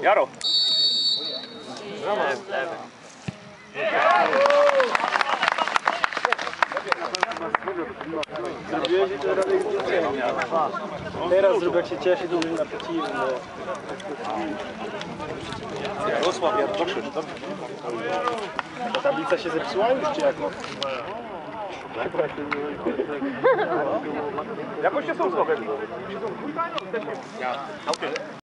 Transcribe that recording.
Jaro. Teraz zrób jak się cieszy, to na przeciwny. Jarosław Jaroszysz. Ta tablica się zepsuła już, czy jak? Jakoś się są słowie.